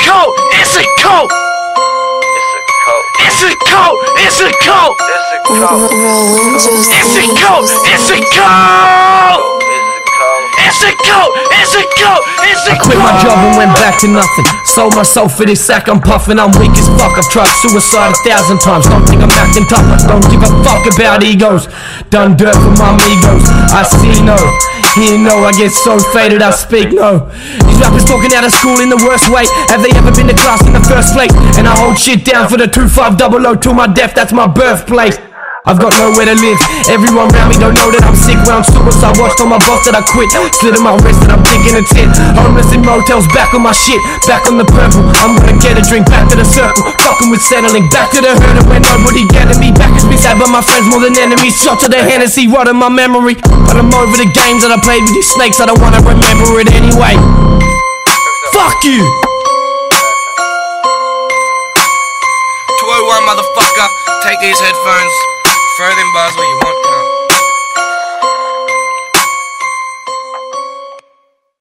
cult, it's a cult. It's a cult, it's a cult. It's a cult, it's a cult. It's a cult, it's a cult, it's a cult. I quit my job and went back to nothing. Sold myself for this sack, I'm puffing, I'm weak as fuck. I've tried suicide 1,000 times. Don't think I'm acting tough, don't give a fuck about egos. Done dirt for my amigos. I see no, hear no, I get so faded I speak no. These rappers talking out of school in the worst way. Have they ever been to class in the first place? And I hold shit down for the 2500 till my death, that's my birthplace. I've got nowhere to live, everyone around me don't know that I'm sick. When I'm suicide watched on my boss that I quit. Slit in my wrist and I'm thinking it's it. Homeless in motels, back on my shit, back on the purple. I'm gonna get a drink, back to the circle. Fucking with settling, back to the herd and where nobody getting me. Back has been sad by my friends more than enemies. Shot to the Hennessy, rot in my memory. But I'm over the games that I played with these snakes, I don't wanna remember it anyway. Fuck you! 201 motherfucker, take these headphones. Throw them bars where you want, cunt.